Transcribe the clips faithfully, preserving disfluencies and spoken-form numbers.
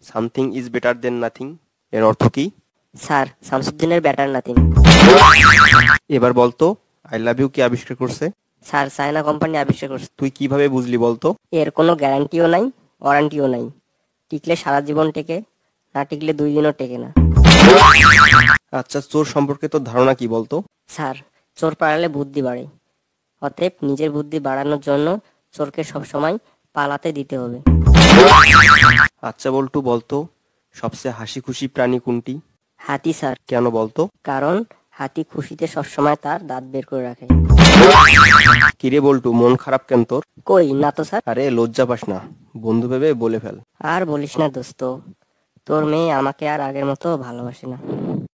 Something is better than nothing এর অর্থ কি? স্যার, শামসুদ্দিনের ব্যাটার নাথিং। এবার বলতো আই লাভ ইউ কে আবিষ্কার করছে? স্যার, চায়না কোম্পানি আবিষ্কার করছে। তুই কিভাবে বুঝলি বলতো? এর কোনো গ্যারান্টিও নাই, ওয়ারান্টিও নাই। টিকলে সারা জীবন টেকে, না টিকলে দুই দিনও টেকে না। আচ্ছা, চোর সম্পর্কে তোর ধারণা কি বলতো? স্যার, চোর পালালে বুদ্ধি বাড়ে, অতএব নিজের বুদ্ধি বাড়ানোর জন্য চোরকে সবসময় পালাতে দিতে হবে। আচ্ছা বল্টু, বলতো সবচেয়ে হাসি খুশি প্রাণী কোনটি? হাতি স্যার। কেন বলতো? কারণ হাতি খুশিতে সবসময় তার দাঁত বের করে রাখে। কিরে বল্টু, মন খারাপ কেন তোর? কই না তো স্যার। আরে লজ্জা পাস না, বন্ধু ভেবে বলে ফেল। আর বলিস না দোস্ত, তোর মেয়ে আমাকে আর আগের মতো ভালোবাসে না।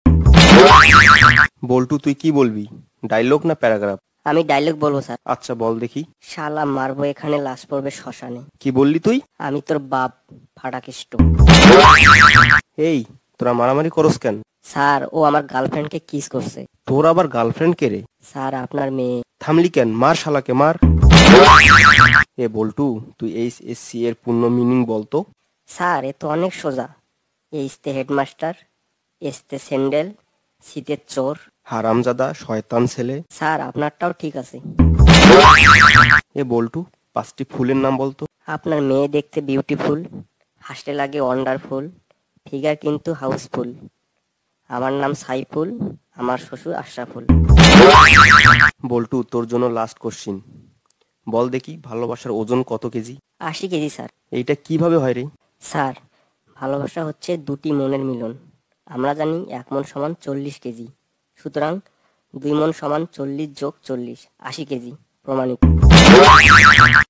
বল্টু তুই কি বলবি, ডায়লগ না প্যারাগ্রাফ? আমি ডায়লগ বলবো স্যার। আচ্ছা বল দেখি। শালা মারবো এখানে, লাশ পড়বে শ্মশানে। কি বললি তুই? আমি তোর বাপ ফাটাকেষ্ট। এই তোরা মারামারি করস কেন? স্যার, ও আমার গার্লফ্রেন্ডকে কিস করছে। তোর আবার গার্লফ্রেন্ড কে রে? স্যার, আপনার মেয়ে। থামলি কেন, মার শালাকে মার। এ বল্টু, তুই এইচ এস সি এর পূর্ণ মিনিং বলতো? স্যার, এ তো অনেক সোজা। এইচতে হেডমাস্টার, এসতে স্যান্ডেল, শীতে চোর। হারামজাদা শয়তান ছেলে। স্যার, আপনারটাও ঠিক আছে। এ বল্টু, পাঁচটি ফুলের নাম বলতো? আপনার মেয়ে দেখতে বিউটিফুল, হাসতে লাগে ওয়ান্ডারফুল, ফিগার কিন্তু হাউসফুল। আমার নাম সাইফুল, আমার শ্বশুর আশরাফুল। বল্টু, তোর জন্য লাস্ট কোশ্চিন, বল দেখি ভালোবাসার ওজন কত কেজি? আশি কেজি স্যার। এইটা কিভাবে হয় রে? স্যার, ভালোবাসা হচ্ছে দুটি মনের মিলন। আমরা জানি এক মন সমান চল্লিশ কেজি, সুতরাং দুই মন সমান চল্লিশ যোগ চল্লিশ, আশি কেজি, প্রমাণিত।